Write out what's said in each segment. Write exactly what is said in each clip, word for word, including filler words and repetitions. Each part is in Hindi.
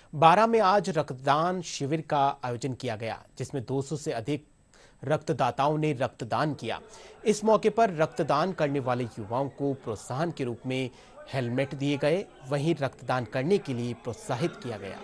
बारां में आज रक्तदान शिविर का आयोजन किया गया, जिसमें दो सौ से अधिक रक्तदाताओं ने रक्तदान किया। इस मौके पर रक्तदान करने वाले युवाओं को प्रोत्साहन के रूप में हेलमेट दिए गए, वहीं रक्तदान करने के लिए प्रोत्साहित किया गया।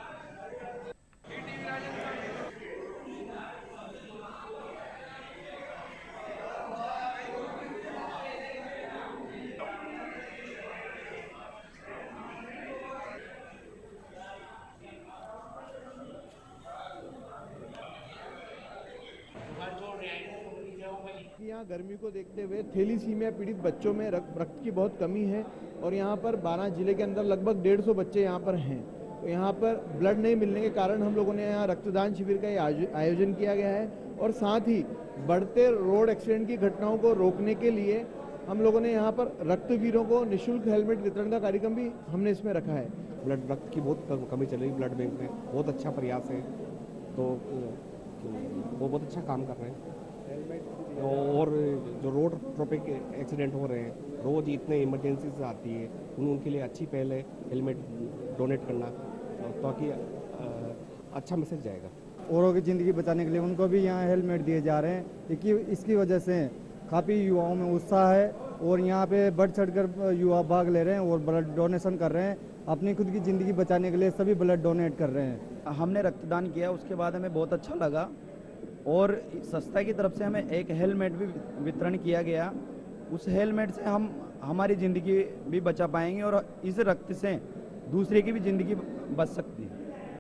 यहाँ गर्मी को देखते हुए थैलीसीमिया पीड़ित बच्चों में रक्त रक्त की बहुत कमी है और यहाँ पर बारां जिले के अंदर लगभग डेढ़ सौ बच्चे यहाँ पर हैं। तो यहाँ पर ब्लड नहीं मिलने के कारण हम लोगों ने यहाँ रक्तदान शिविर का आयोजन किया गया है और साथ ही बढ़ते रोड एक्सीडेंट की घटनाओं को रोकने के लिए हम लोगों ने यहाँ पर रक्तवीरों को निःशुल्क हेलमेट वितरण का कार्यक्रम भी हमने इसमें रखा है। ब्लड रक्त की बहुत कमी चल रही है ब्लड बैंक में, बहुत अच्छा प्रयास है, तो वो बहुत अच्छा काम कर रहे हैं। और जो रोड ट्रैफिक एक्सीडेंट हो रहे हैं, रोज इतने इमरजेंसी से आती है, उन उनके लिए अच्छी पहल है हेलमेट डोनेट करना, ताकि अच्छा मैसेज जाएगा। औरों की ज़िंदगी बचाने के लिए उनको भी यहाँ हेलमेट दिए जा रहे हैं। कि इसकी वजह से काफ़ी युवाओं में उत्साह है और यहाँ पे बढ़ चढ़कर युवा भाग ले रहे हैं और ब्लड डोनेशन कर रहे हैं। अपनी खुद की ज़िंदगी बचाने के लिए सभी ब्लड डोनेट कर रहे हैं। हमने रक्तदान किया, उसके बाद हमें बहुत अच्छा लगा और संस्था की तरफ से हमें एक हेलमेट भी वितरण किया गया। उस हेलमेट से हम हमारी ज़िंदगी भी बचा पाएंगे और इस रक्त से दूसरे की भी ज़िंदगी बच सकती है।